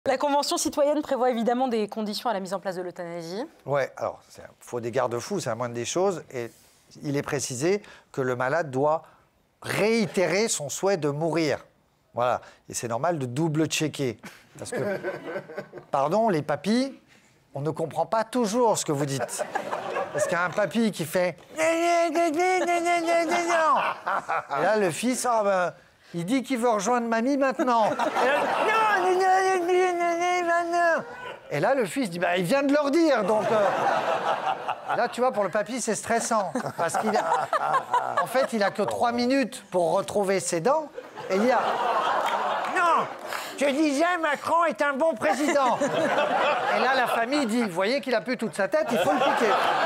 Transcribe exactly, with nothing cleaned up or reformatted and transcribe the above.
La Convention citoyenne prévoit évidemment des conditions à la mise en place de l'euthanasie. Ouais, alors, il faut des garde-fous, c'est la moindre des choses. Et il est précisé que le malade doit réitérer son souhait de mourir. Voilà. Et c'est normal de double-checker. Parce que, pardon, les papis, on ne comprend pas toujours ce que vous dites. Parce qu'il y a un papy qui fait... Et là, le fils, oh ben, il dit qu'il veut rejoindre mamie maintenant. Et là, le fils dit, bah, il vient de leur dire, donc... Euh... Là, tu vois, pour le papy, c'est stressant. Parce qu'il a... En fait, il a que trois minutes pour retrouver ses dents. Et il y a... Non, je disais, Macron est un bon président. Et là, la famille dit, vous voyez qu'il a plus toute sa tête, il faut le piquer.